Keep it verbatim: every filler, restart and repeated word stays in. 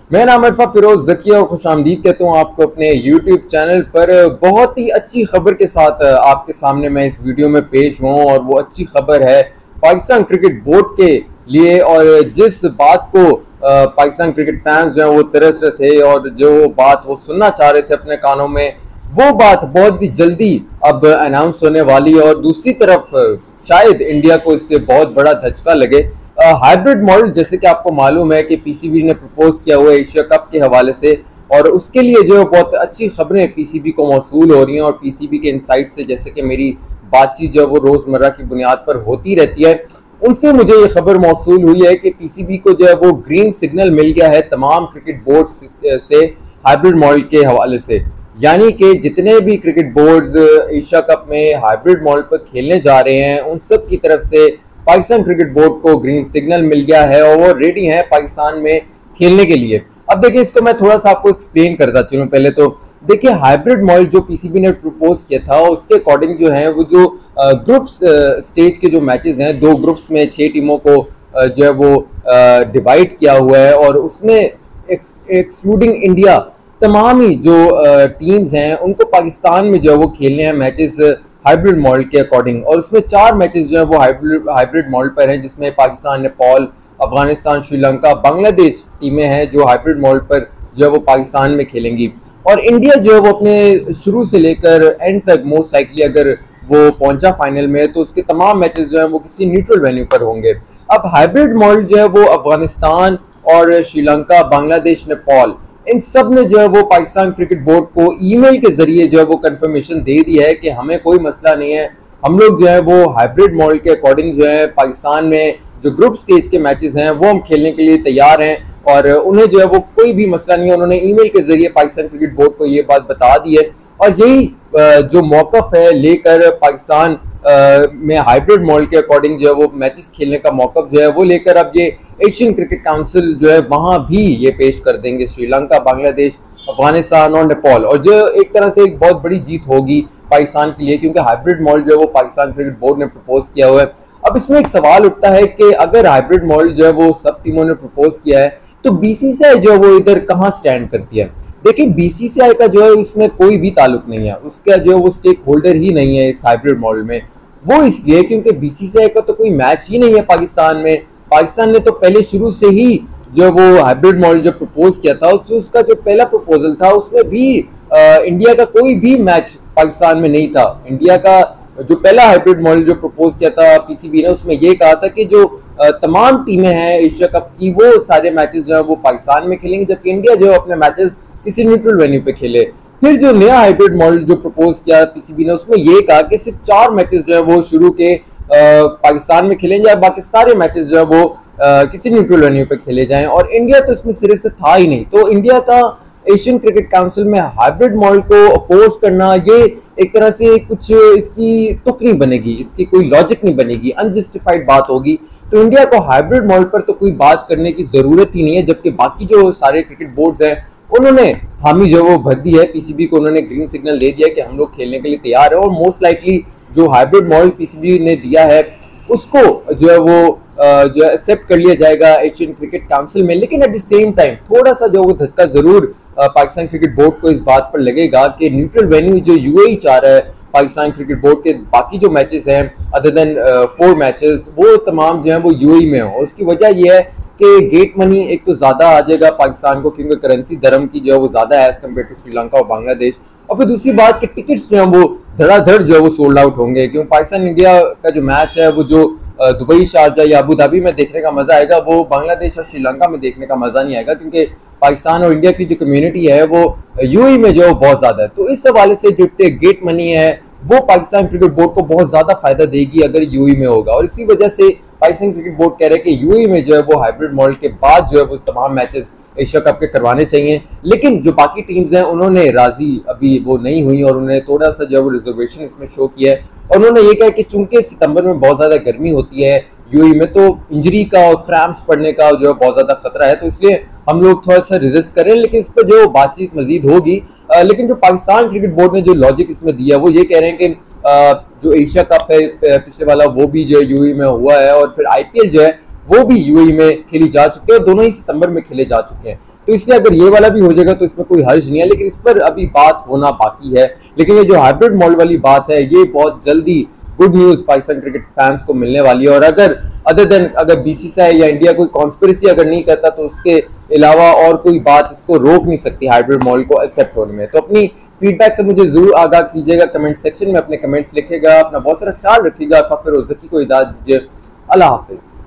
मैं नाम अरफा फिरोज जकिया और खुश आमदीद कहता हूँ आपको अपने यूट्यूब चैनल पर। बहुत ही अच्छी खबर के साथ आपके सामने मैं इस वीडियो में पेश हूँ और वो अच्छी खबर है पाकिस्तान क्रिकेट बोर्ड के लिए। और जिस बात को पाकिस्तान क्रिकेट फैंस जो हैं वो तरस रहे थे और जो बात वो सुनना चाह रहे थे अपने कानों में, वो बात बहुत ही जल्दी अब अनाउंस होने वाली है। और दूसरी तरफ शायद इंडिया को इससे बहुत बड़ा धचका लगे। हाइब्रिड मॉडल जैसे कि आपको मालूम है कि पीसीबी ने प्रपोज किया हुआ है एशिया कप के हवाले से, और उसके लिए जो बहुत अच्छी खबरें पीसीबी को मौसूल हो रही हैं। और पीसीबी के इनसाइट से जैसे कि मेरी बातचीत जो वो रोज़मर्रा की बुनियाद पर होती रहती है, उनसे मुझे ये खबर मौसूल हुई है कि पीसीबी को जो है वो ग्रीन सिग्नल मिल गया है तमाम क्रिकेट बोर्ड से हाइब्रिड मॉडल के हवाले से। यानी कि जितने भी क्रिकेट बोर्ड्स एशिया कप में हाइब्रिड मॉडल पर खेलने जा रहे हैं, उन सब की तरफ से पाकिस्तान क्रिकेट बोर्ड को ग्रीन सिग्नल मिल गया है और वो रेडी है पाकिस्तान में खेलने के लिए। अब देखिए, इसको मैं थोड़ा सा आपको एक्सप्लेन करता चलूं। पहले तो देखिए, हाइब्रिड मॉडल जो पीसीबी ने प्रपोज किया था उसके अकॉर्डिंग जो है वो जो ग्रुप्स स्टेज के जो मैचेस हैं, दो ग्रुप्स में छह टीमों को जो है वो डिवाइड किया हुआ है और उसमें एक्सक्लूडिंग इंडिया तमाम ही जो टीम्स हैं उनको पाकिस्तान में जो है वो खेलने हैं मैचेस हाइब्रिड मॉडल के अकॉर्डिंग। और उसमें चार मैचेस जो है वो हाइब्रिड हाइब्रिड मॉडल पर हैं, जिसमें पाकिस्तान, नेपाल, अफगानिस्तान, श्रीलंका, बांग्लादेश टीमें हैं जो हाइब्रिड मॉडल पर जो है वो पाकिस्तान में खेलेंगी। और इंडिया जो है वो अपने शुरू से लेकर एंड तक मोस्ट लाइकली अगर वो पहुंचा फाइनल में तो उसके तमाम मैचेस जो है वो किसी न्यूट्रल वेन्यू पर होंगे। अब हाइब्रिड मॉडल जो है वो अफगानिस्तान और श्रीलंका, बांग्लादेश, नेपाल, इन सब ने जो है वो पाकिस्तान क्रिकेट बोर्ड को ईमेल के जरिए जो है वो कंफर्मेशन दे दिया है कि हमें कोई मसला नहीं है, हम लोग जो है वो हाइब्रिड मॉडल के अकॉर्डिंग जो है पाकिस्तान में जो ग्रुप स्टेज के मैचेस हैं वो हम खेलने के लिए तैयार हैं और उन्हें जो है वो कोई भी मसला नहीं है। उन्होंने ईमेल के जरिए पाकिस्तान क्रिकेट बोर्ड को ये बात बता दी है और यही जो मौकफ है लेकर पाकिस्तान में हाइब्रिड मॉडल के अकॉर्डिंग जो है वो मैचेस खेलने का मौकफ जो है वो लेकर अब ये एशियन क्रिकेट काउंसिल जो है वहाँ भी ये पेश कर देंगे श्रीलंका, बांग्लादेश, अफगानिस्तान और नेपाल। और जो एक तरह से एक बहुत बड़ी जीत होगी पाकिस्तान के लिए, क्योंकि हाइब्रिड मॉडल जो है वो पाकिस्तान क्रिकेट बोर्ड ने प्रपोज किया हुआ है। अब इसमें एक सवाल उठता है कि अगर हाइब्रिड मॉडल जो है वो सब टीमों ने प्रपोज किया है तो बीसीसीआई जो है वो इधर कहाँ स्टैंड करती है। देखिए, बीसीसीआई का जो है इसमें कोई भी ताल्लुक नहीं है, उसका जो है वो स्टेक होल्डर ही नहीं है इस हाइब्रिड मॉडल में। वो इसलिए क्योंकि बीसीसीआई का तो कोई मैच ही नहीं है पाकिस्तान में। पाकिस्तान ने तो पहले शुरू से ही जो वो हाइब्रिड मॉडल जो प्रपोज किया था उस, उसका जो पहला प्रपोजल था उसमें भी आ, इंडिया का कोई भी मैच पाकिस्तान में नहीं था। इंडिया का जो पहला हाइब्रिड मॉडल जो प्रपोज किया था पीसीबी ने, उसमें ये कहा था कि जो आ, तमाम टीमें हैं एशिया कप की वो सारे मैचेस जो है वो पाकिस्तान में खेलेंगी, जबकि इंडिया जो है अपने मैचेस किसी न्यूट्रल वेन्यू पे खेले। फिर जो नया हाइब्रिड मॉडल जो प्रपोज किया पीसीबी ने, उसमें ये कहा कि सिर्फ चार मैचेस जो है वो शुरू के पाकिस्तान में खेले जाए, बाकी सारे मैचेस जो है वो आ, किसी न्यूट्रल वेन्यू पे खेले जाएं। और इंडिया तो इसमें सिरे से था ही नहीं। तो इंडिया का एशियन क्रिकेट काउंसिल में हाइब्रिड मॉडल को अपोज करना ये एक तरह से कुछ इसकी तुक नहीं बनेगी, इसकी कोई लॉजिक नहीं बनेगी, अनजस्टिफाइड बात होगी। तो इंडिया को हाइब्रिड मॉडल पर तो कोई बात करने की जरूरत ही नहीं है, जबकि बाकी जो सारे क्रिकेट बोर्ड्स हैं उन्होंने हामी जो वो भर दी है, पीसीबी को उन्होंने ग्रीन सिग्नल दे दिया कि हम लोग खेलने के लिए तैयार है। और मोस्ट लाइकली जो हाइब्रिड मॉडल पीसीबी ने दिया है उसको जो है वो जो एक्सेप्ट कर लिया जाएगा एशियन क्रिकेट काउंसिल में। लेकिन एट द सेम टाइम थोड़ा सा जो वो धचका जरूर पाकिस्तान क्रिकेट बोर्ड को इस बात पर लगेगा कि न्यूट्रल वेन्यू जो यूएई चाह रहा है पाकिस्तान क्रिकेट बोर्ड के बाकी जो मैचेस हैं अदर देन फोर मैचेस वो तमाम जो हैं वो यूएई में हो। उसकी वजह यह है कि गेट मनी एक तो ज़्यादा आ जाएगा पाकिस्तान को, क्योंकि करेंसी धर्म की जो है वो ज़्यादा है एज कम्पेयर टू श्रीलंका और बांग्लादेश। और फिर दूसरी बात कि टिकट्स जो हैं वो धड़ाधड़ जो है वो सोल्ड आउट होंगे, क्योंकि पाकिस्तान इंडिया का जो मैच है वो जो दुबई, शारजा या अबू धाबी में देखने का मजा आएगा वो बांग्लादेश और श्रीलंका में देखने का मजा नहीं आएगा, क्योंकि पाकिस्तान और इंडिया की जो कम्युनिटी है वो यूएई में जो बहुत ज्यादा है। तो इस हवाले से जो गेट मनी है वो पाकिस्तान क्रिकेट बोर्ड को बहुत ज्यादा फायदा देगी अगर यूएई में होगा। और इसी वजह से पाकिस्तान क्रिकेट बोर्ड कह रहे हैं कि यूएई में जो है वो हाइब्रिड मॉडल के बाद जो है वो तमाम मैचेस एशिया कप के करवाने चाहिए। लेकिन जो बाकी टीम्स हैं उन्होंने राजी अभी वो नहीं हुई और उन्होंने थोड़ा सा जो है वो रिजर्वेशन इसमें शो किया है। और उन्होंने ये कहा कि चूंकि सितंबर में बहुत ज्यादा गर्मी होती है यूएई में, तो इंजरी का और क्रैम्प्स पड़ने का जो है बहुत ज्यादा खतरा है, तो इसलिए हम लोग थोड़ा सा रेजिस्ट करें। लेकिन इस पर जो बातचीत मजीद होगी। लेकिन जो पाकिस्तान क्रिकेट बोर्ड ने जो लॉजिक इसमें दिया वो ये कह रहे हैं कि आ, जो एशिया कप है पिछले वाला वो भी जो है यूएई में हुआ है और फिर आईपीएल जो है वो भी यूएई में खेली जा चुकी है और दोनों ही सितंबर में खेले जा चुके हैं। तो इसलिए अगर ये वाला भी हो जाएगा तो इसमें कोई हर्ज नहीं है, लेकिन इस पर अभी बात होना बाकी है। लेकिन ये जो हाइब्रिड मॉडल वाली बात है, ये बहुत जल्दी good news Pakistan cricket fans को मिलने वाली है। और अगर अदर देन अगर बीसीसीआई या इंडिया कोई कॉन्स्पिरेसी अगर नहीं करता तो उसके अलावा और कोई बात इसको रोक नहीं सकती हाइब्रिड मॉडल को एक्सेप्ट होने में। तो अपनी फीडबैक से मुझे जरूर आगाह कीजिएगा, कमेंट सेक्शन में अपने कमेंट्स लिखिएगा। अपना बहुत सारा ख्याल रखिएगा। फ़खर और ज़की को इजाज़त दीजिए। अल्लाह हाफिज़।